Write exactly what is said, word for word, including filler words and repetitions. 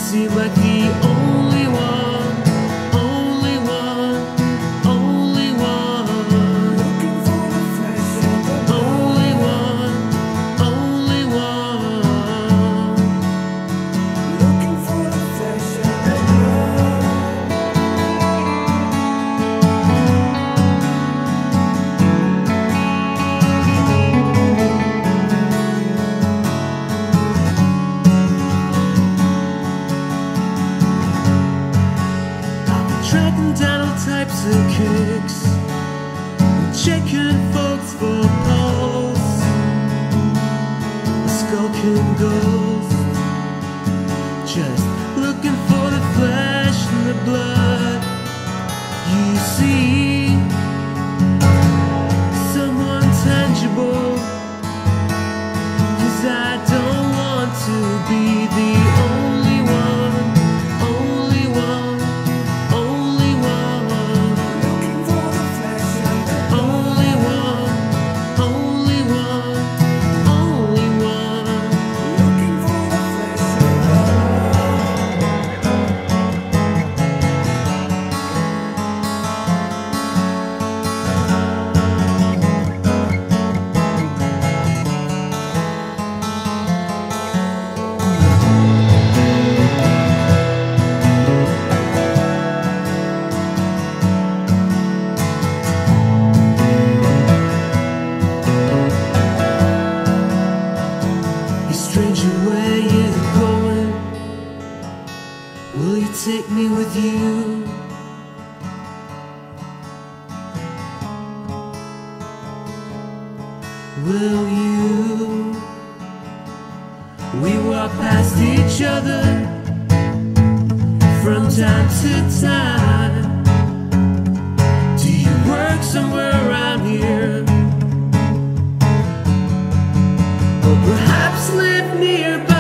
seem like the only one, only one, only one. Looking for the flesh and the blood. Only one, only one. Looking for the flesh and the blood. Tracking down all types of kicks, checking folks for pulse, a skulking ghost, just looking for the flesh and the blood. You see someone tangible, 'cause I don't want to be the only one, only one, only one. Looking for the flesh and the blood. Only one, only one, only one. Looking for the flesh and the Stranger, where you going? Will you take me with you? Will you? We walk past each other from time to time. Do you work somewhere around here? Or perhaps live nearby?